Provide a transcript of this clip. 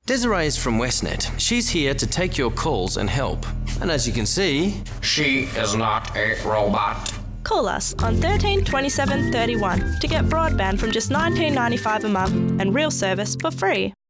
Desiree is from Westnet. She's here to take your calls and help. And as you can see, she is not a robot. Call us on 13 27 31 to get broadband from just $19.95 a month and real service for free.